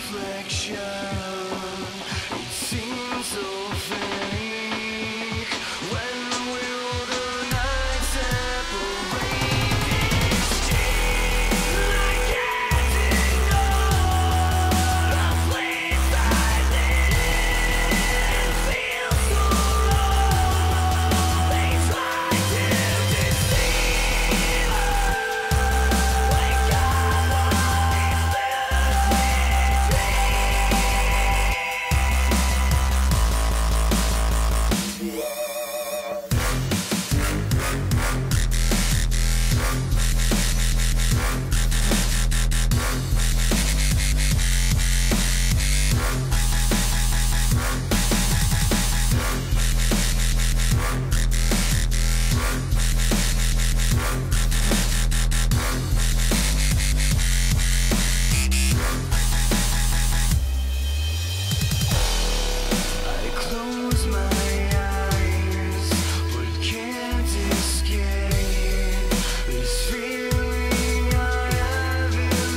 reflection. It seems so fake. When will the night separate these days? I can't ignore the place I live in. Feels so wrong. They try to deceive us. Wake up from these lucid dreams. I close my eyes, but can't escape this feeling I have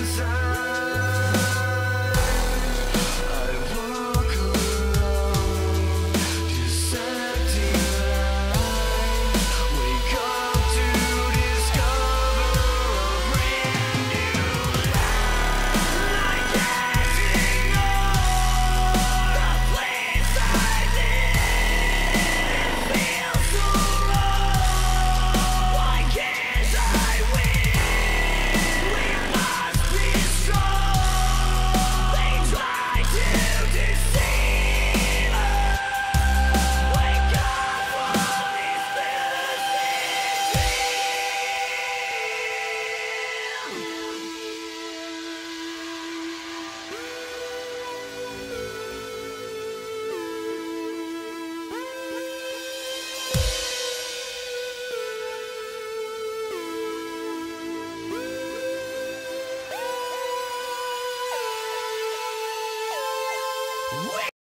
inside. I walk alone, dissecting life. Wake up to discover a brand new life. I can't ignore the place I live. Feels so wrong. Why can't I win? We must be strong. They try to deceive us. Wake up from these lucid dreams.